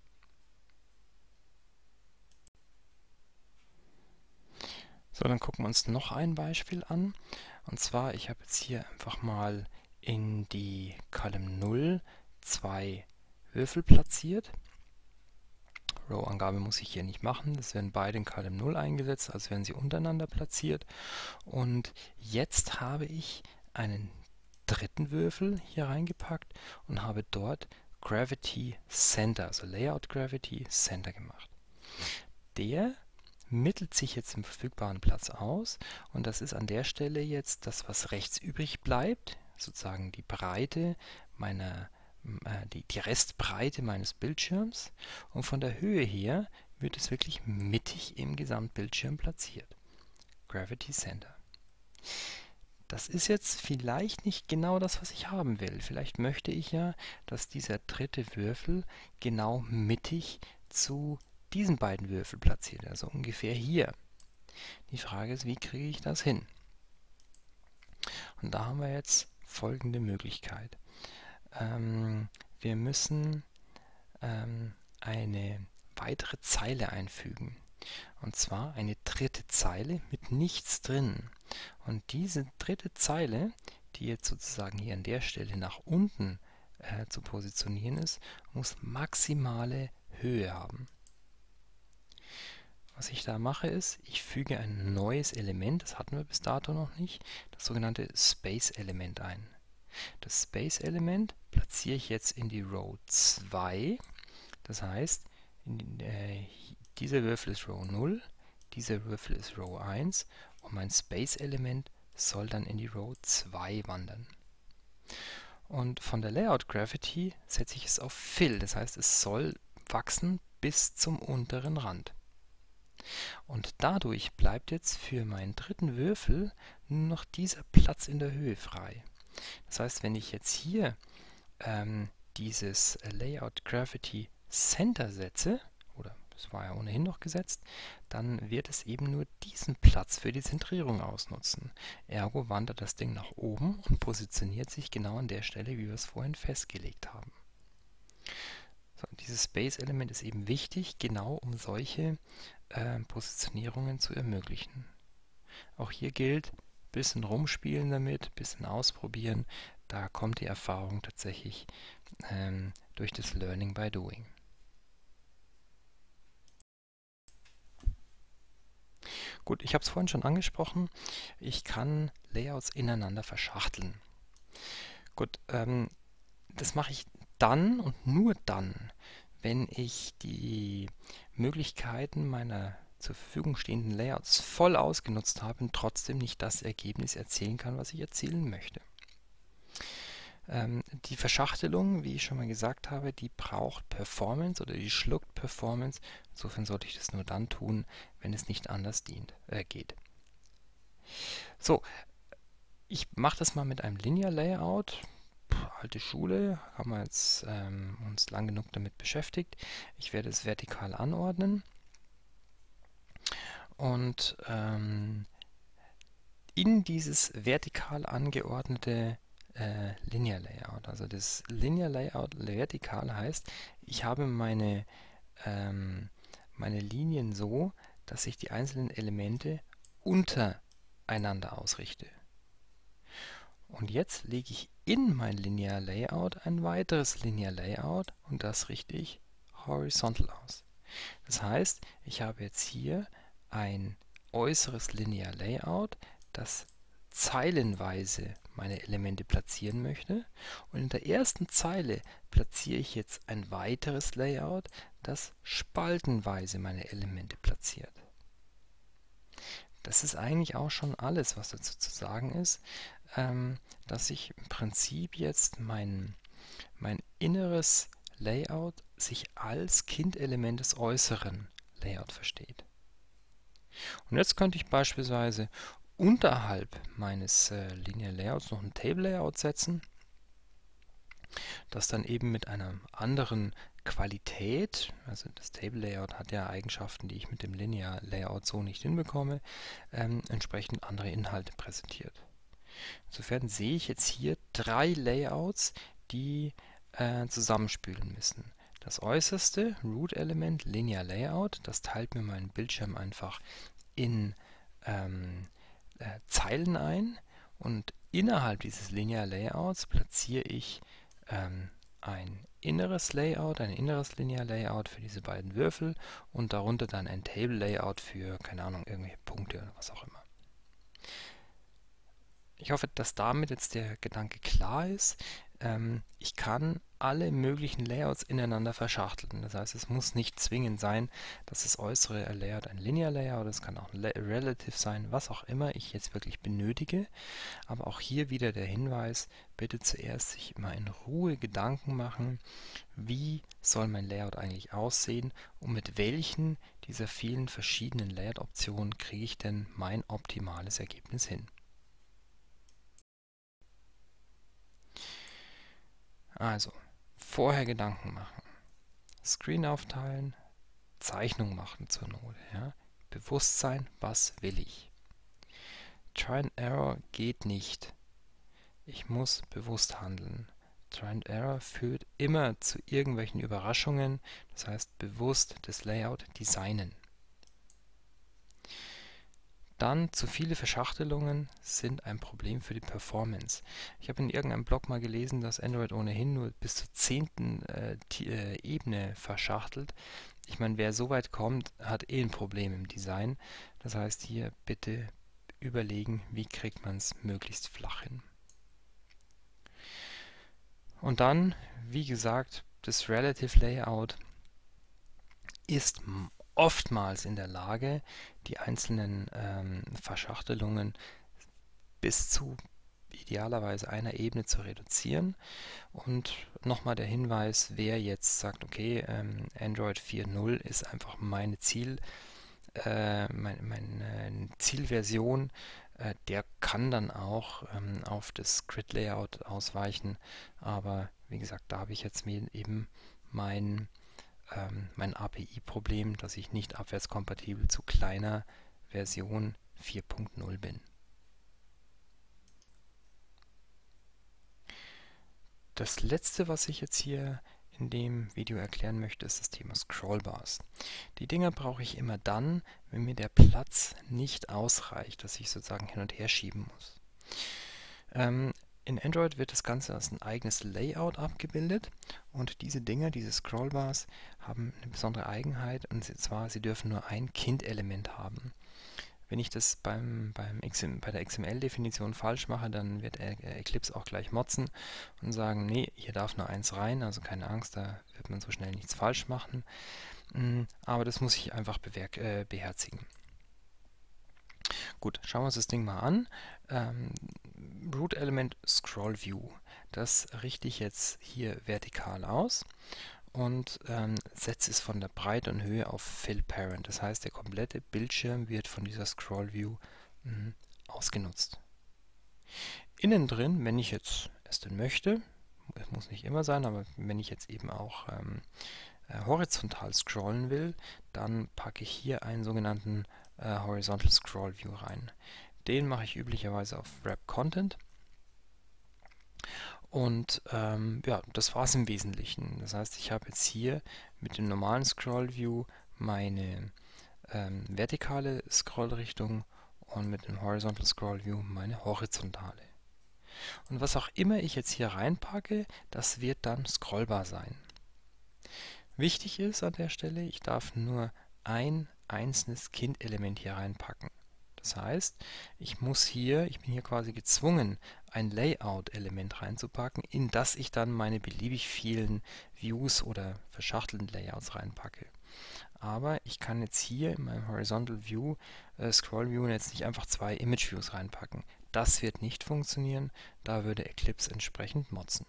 So, dann gucken wir uns noch ein Beispiel an. Und zwar, ich habe jetzt hier einfach mal in die Column null zwei Würfel platziert. Row-Angabe muss ich hier nicht machen, das werden beide in Column null eingesetzt, also werden sie untereinander platziert. Und jetzt habe ich einen dritten Würfel hier reingepackt und habe dort Gravity Center, also Layout Gravity Center gemacht. Der mittelt sich jetzt im verfügbaren Platz aus und das ist an der Stelle jetzt das, was rechts übrig bleibt, sozusagen die Breite meiner Die, die Restbreite meines Bildschirms und von der Höhe her wird es wirklich mittig im Gesamtbildschirm platziert. Gravity Center. Das ist jetzt vielleicht nicht genau das, was ich haben will. Vielleicht möchte ich ja, dass dieser dritte Würfel genau mittig zu diesen beiden Würfeln platziert, also ungefähr hier. Die Frage ist, wie kriege ich das hin? Und da haben wir jetzt folgende Möglichkeit. Ähm, wir müssen ähm, eine weitere Zeile einfügen. Und zwar eine dritte Zeile mit nichts drin. Und diese dritte Zeile, die jetzt sozusagen hier an der Stelle nach unten äh, zu positionieren ist, muss maximale Höhe haben. Was ich da mache ist, ich füge ein neues Element, das hatten wir bis dato noch nicht, das sogenannte Space-Element ein. Das Space-Element platziere ich jetzt in die Row zwei. Das heißt, in, äh, dieser Würfel ist Row null, dieser Würfel ist Row eins und mein Space-Element soll dann in die Row zwei wandern. Und von der Layout Gravity setze ich es auf Fill, das heißt, es soll wachsen bis zum unteren Rand. Und dadurch bleibt jetzt für meinen dritten Würfel nur noch dieser Platz in der Höhe frei. Das heißt, wenn ich jetzt hier ähm, dieses Layout Gravity Center setze, oder es war ja ohnehin noch gesetzt, dann wird es eben nur diesen Platz für die Zentrierung ausnutzen. Ergo wandert das Ding nach oben und positioniert sich genau an der Stelle, wie wir es vorhin festgelegt haben. So, dieses Space-Element ist eben wichtig, genau um solche äh, Positionierungen zu ermöglichen. Auch hier gilt, ein bisschen rumspielen damit, ein bisschen ausprobieren. Da kommt die Erfahrung tatsächlich ähm, durch das Learning by Doing. Gut, ich habe es vorhin schon angesprochen, ich kann Layouts ineinander verschachteln. Gut, ähm, das mache ich dann und nur dann, wenn ich die Möglichkeiten meiner zur Verfügung stehenden Layouts voll ausgenutzt habe und trotzdem nicht das Ergebnis erzielen kann, was ich erzielen möchte. Ähm, die Verschachtelung, wie ich schon mal gesagt habe, die braucht Performance oder die schluckt Performance. Insofern sollte ich das nur dann tun, wenn es nicht anders dient, äh, geht. So, ich mache das mal mit einem Linear Layout. Puh, alte Schule, haben wir jetzt ähm, uns lang genug damit beschäftigt. Ich werde es vertikal anordnen. Und ähm, in dieses vertikal angeordnete äh, Linear Layout, also das Linear Layout vertikal heißt, ich habe meine, ähm, meine Linien so, dass ich die einzelnen Elemente untereinander ausrichte. Und jetzt lege ich in mein Linear Layout ein weiteres Linear Layout und das richte ich horizontal aus. Das heißt, ich habe jetzt hier ein äußeres Linear Layout, das zeilenweise meine Elemente platzieren möchte. Und in der ersten Zeile platziere ich jetzt ein weiteres Layout, das spaltenweise meine Elemente platziert. Das ist eigentlich auch schon alles, was dazu zu sagen ist, ähm, dass ich im Prinzip jetzt mein, mein inneres Layout sich als Kindelement des äußeren Layout versteht. Und jetzt könnte ich beispielsweise unterhalb meines äh, Linear Layouts noch ein Table Layout setzen, das dann eben mit einer anderen Qualität, also das Table Layout hat ja Eigenschaften, die ich mit dem Linear Layout so nicht hinbekomme, ähm, entsprechend andere Inhalte präsentiert. Insofern sehe ich jetzt hier drei Layouts, die äh, zusammenspielen müssen. Das äußerste Root-Element Linear Layout, das teilt mir meinen Bildschirm einfach in ähm, äh, Zeilen ein und innerhalb dieses Linear Layouts platziere ich ähm, ein inneres Layout, ein inneres Linear Layout für diese beiden Würfel und darunter dann ein Table Layout für, keine Ahnung, irgendwelche Punkte oder was auch immer. Ich hoffe, dass damit jetzt der Gedanke klar ist. Ähm, ich kann alle möglichen Layouts ineinander verschachteln. Das heißt, es muss nicht zwingend sein, dass das äußere Layout ein Linear Layout ist, kann auch ein Relative sein, was auch immer ich jetzt wirklich benötige. Aber auch hier wieder der Hinweis, bitte zuerst sich immer in Ruhe Gedanken machen, wie soll mein Layout eigentlich aussehen und mit welchen dieser vielen verschiedenen Layout-Optionen kriege ich denn mein optimales Ergebnis hin. Also, vorher Gedanken machen, Screen aufteilen, Zeichnung machen zur Not. Ja? bewusst sein, was will ich. Try and Error geht nicht. Ich muss bewusst handeln. Try and Error führt immer zu irgendwelchen Überraschungen, das heißt bewusst das Layout designen. Dann zu viele Verschachtelungen sind ein Problem für die Performance. Ich habe in irgendeinem Blog mal gelesen, dass Android ohnehin nur bis zur zehnten äh, äh, Ebene verschachtelt. Ich meine, wer so weit kommt, hat eh ein Problem im Design. Das heißt, hier bitte überlegen, wie kriegt man es möglichst flach hin. Und dann, wie gesagt, das Relative Layout ist oftmals in der Lage, die einzelnen ähm, Verschachtelungen bis zu idealerweise einer Ebene zu reduzieren. Und nochmal der Hinweis, wer jetzt sagt, okay, ähm, Android vier Punkt null ist einfach meine Ziel, äh, meine, meine Zielversion, äh, der kann dann auch ähm, auf das Grid-Layout ausweichen. Aber wie gesagt, da habe ich jetzt mir eben mein mein A P I-Problem, dass ich nicht abwärtskompatibel zu kleiner Version vier Punkt null bin. Das letzte, was ich jetzt hier in dem Video erklären möchte, ist das Thema Scrollbars. Die Dinger brauche ich immer dann, wenn mir der Platz nicht ausreicht, dass ich sozusagen hin und her schieben muss. Ähm, In Android wird das Ganze als ein eigenes Layout abgebildet und diese Dinger, diese Scrollbars, haben eine besondere Eigenheit, und zwar, sie dürfen nur ein Kind-Element haben. Wenn ich das beim, beim X M, bei der X M L-Definition falsch mache, dann wird Eclipse auch gleich motzen und sagen, nee, hier darf nur eins rein, also keine Angst, da wird man so schnell nichts falsch machen. Aber das muss ich einfach äh, beherzigen. Gut, schauen wir uns das Ding mal an. Ähm, Root Element Scroll View. Das richte ich jetzt hier vertikal aus und ähm, setze es von der Breite und Höhe auf Fill Parent. Das heißt, der komplette Bildschirm wird von dieser Scroll View mh, ausgenutzt. Innen drin, wenn ich jetzt es denn möchte, es muss nicht immer sein, aber wenn ich jetzt eben auch ähm, äh, horizontal scrollen will, dann packe ich hier einen sogenannten äh, Horizontal Scroll View rein. Den mache ich üblicherweise auf Wrap Content. Und ähm, ja, das war es im Wesentlichen. Das heißt, ich habe jetzt hier mit dem normalen Scroll View meine ähm, vertikale Scrollrichtung und mit dem Horizontal Scroll View meine horizontale. Und was auch immer ich jetzt hier reinpacke, das wird dann scrollbar sein. Wichtig ist an der Stelle, ich darf nur ein einzelnes Kind-Element hier reinpacken. Das heißt, ich muss hier, ich bin hier quasi gezwungen, ein Layout-Element reinzupacken, in das ich dann meine beliebig vielen Views oder verschachtelten Layouts reinpacke. Aber ich kann jetzt hier in meinem Horizontal View, äh, Scroll View jetzt nicht einfach zwei Image Views reinpacken. Das wird nicht funktionieren, da würde Eclipse entsprechend motzen.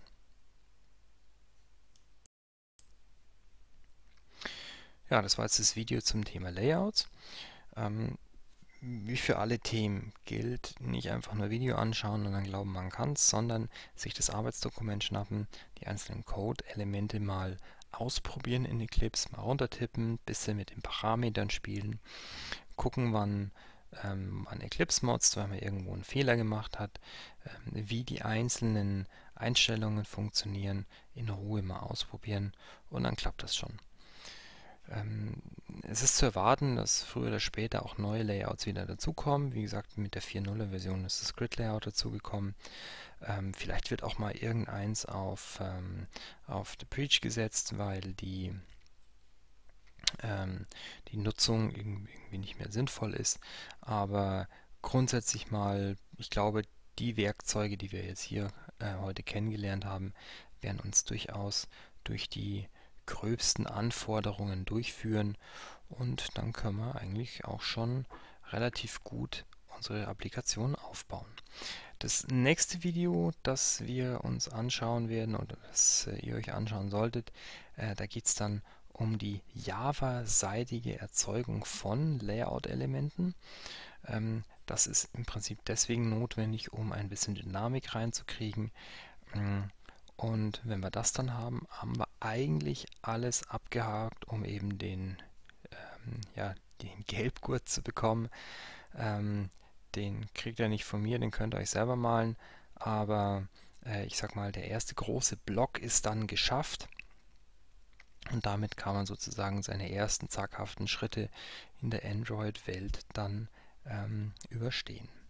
Ja, das war jetzt das Video zum Thema Layouts. Ähm, wie für alle Themen gilt, nicht einfach nur Video anschauen und dann glauben, man kann es, sondern sich das Arbeitsdokument schnappen, die einzelnen Code-Elemente mal ausprobieren in Eclipse, mal runtertippen, bisschen mit den Parametern spielen, gucken, wann ähm, man Eclipse motzt, weil man irgendwo einen Fehler gemacht hat, ähm, wie die einzelnen Einstellungen funktionieren, in Ruhe mal ausprobieren und dann klappt das schon. Ähm, es ist zu erwarten, dass früher oder später auch neue Layouts wieder dazukommen. Wie gesagt, mit der vier Punkt null Version ist das Grid-Layout dazugekommen. Ähm, vielleicht wird auch mal irgendeins auf, ähm, auf The Breach gesetzt, weil die, ähm, die Nutzung irgendwie nicht mehr sinnvoll ist. Aber grundsätzlich mal, ich glaube, die Werkzeuge, die wir jetzt hier äh, heute kennengelernt haben, werden uns durchaus durch die gröbsten Anforderungen durchführen und dann können wir eigentlich auch schon relativ gut unsere Applikation aufbauen. Das nächste Video, das wir uns anschauen werden oder das äh, ihr euch anschauen solltet, äh, da geht es dann um die Java-seitige Erzeugung von Layout-Elementen. Ähm, das ist im Prinzip deswegen notwendig, um ein bisschen Dynamik reinzukriegen. Und wenn wir das dann haben, haben wir eigentlich alles abgehakt, um eben den, ähm, ja, den Gelbgurt zu bekommen. Ähm, den kriegt ihr nicht von mir, den könnt ihr euch selber malen, aber äh, ich sag mal, der erste große Block ist dann geschafft. Und damit kann man sozusagen seine ersten zaghaften Schritte in der Android-Welt dann ähm, überstehen.